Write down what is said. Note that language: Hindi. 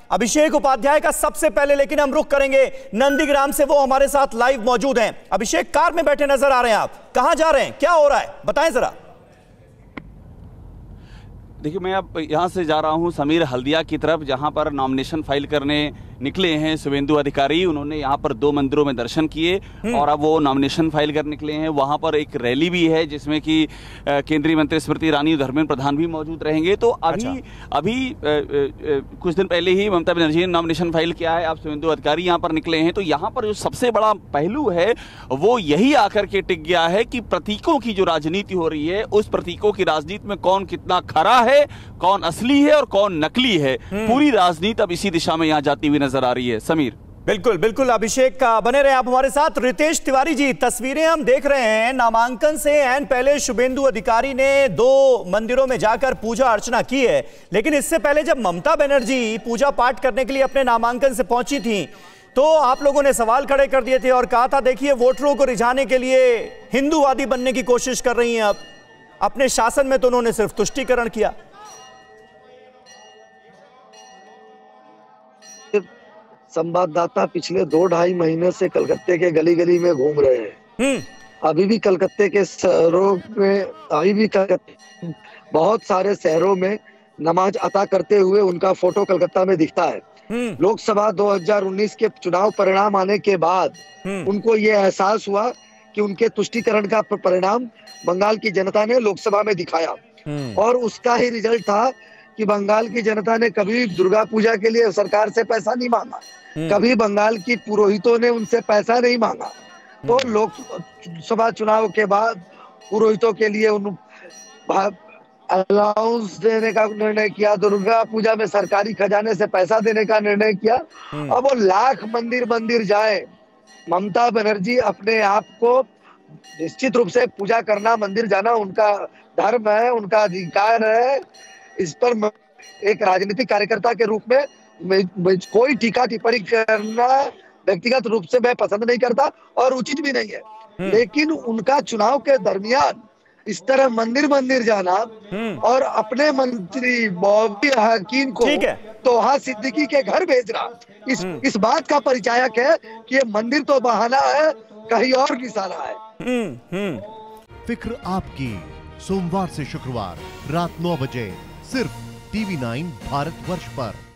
अभिषेक उपाध्याय का सबसे पहले, लेकिन हम रुख करेंगे नंदीग्राम से। वो हमारे साथ लाइव मौजूद हैं। अभिषेक, कार में बैठे नजर आ रहे हैं आप, कहां जा रहे हैं, क्या हो रहा है, बताएं जरा। देखिए, मैं अब यहाँ से जा रहा हूँ समीर हल्दिया की तरफ, जहाँ पर नॉमिनेशन फाइल करने निकले हैं शुभेंदु अधिकारी। उन्होंने यहाँ पर 2 मंदिरों में दर्शन किए और अब वो नॉमिनेशन फाइल करने निकले हैं। वहाँ पर एक रैली भी है जिसमें कि केंद्रीय मंत्री स्मृति ईरानी, धर्मेंद्र प्रधान भी मौजूद रहेंगे। तो अभी कुछ दिन पहले ही ममता बनर्जी ने नॉमिनेशन फाइल किया है, अब शुभेंदु अधिकारी यहाँ पर निकले हैं। तो यहाँ पर जो सबसे बड़ा पहलू है वो यही आकर के टिक गया है कि प्रतीकों की जो राजनीति हो रही है, उस प्रतीकों की राजनीति में कौन कितना खरा है, कौन असली है और कौन नकली है, पूरी राजनीति अब इसी दिशा में यहाँ जाती हुई नजर आ रही है। समीर, बिल्कुल बिल्कुल अभिषेक का बने रहे आप हमारे साथ। रितेश तिवारी जी, तस्वीरें हम देख रहे हैं, नामांकन से एन पहले शुभेंदु अधिकारी ने 2 मंदिरों में जाकर पूजा अर्चना की है, लेकिन इससे पहले जब ममता बनर्जी पूजा पाठ करने के लिए अपने नामांकन से पहुंची थी तो आप लोगों ने सवाल खड़े कर दिए थे और कहा था देखिए वोटरों को रिझाने के लिए हिंदूवादी बनने की कोशिश कर रही हैं। अब अपने शासन में तो उन्होंने सिर्फ तुष्टीकरण किया। संवाददाता पिछले 2-2.5 महीने से कलकत्ते के गली गली में घूम रहे हैं। अभी भी कलकत्ते के शहरों में, बहुत सारे शहरों में नमाज अता करते हुए उनका फोटो कलकत्ता में दिखता है। लोकसभा 2019 के चुनाव परिणाम आने के बाद उनको ये एहसास हुआ कि उनके तुष्टीकरण का परिणाम बंगाल की जनता ने लोकसभा में दिखाया और उसका ही रिजल्ट था कि बंगाल की जनता ने कभी दुर्गा पूजा के लिए सरकार से पैसा नहीं मांगा, कभी बंगाल की पुरोहितों ने उनसे पैसा नहीं मांगा। तो लोकसभा चुनाव के बाद पुरोहितों के लिए उन अलाउंस देने का निर्णय किया, दुर्गा पूजा में सरकारी खजाने से पैसा देने का निर्णय किया। अब वो लाख मंदिर जाए, ममता बनर्जी अपने आप को निश्चित रूप से पूजा करना, मंदिर जाना उनका धर्म है, उनका अधिकार है। इस पर एक राजनीतिक कार्यकर्ता के रूप में कोई टीका टिप्पणी करना व्यक्तिगत रूप से मैं पसंद नहीं करता और उचित भी नहीं है। लेकिन उनका चुनाव के दरमियान इस तरह मंदिर जाना और अपने मंत्री बॉबी हकीम को तोहा सिद्दीकी के घर भेजना, इस बात का परिचायक है कि ये मंदिर तो बहाना है, कहीं और निशाना है। फिक्र आपकी, सोमवार से शुक्रवार रात 9 बजे सिर्फ TV9 भारतवर्ष पर।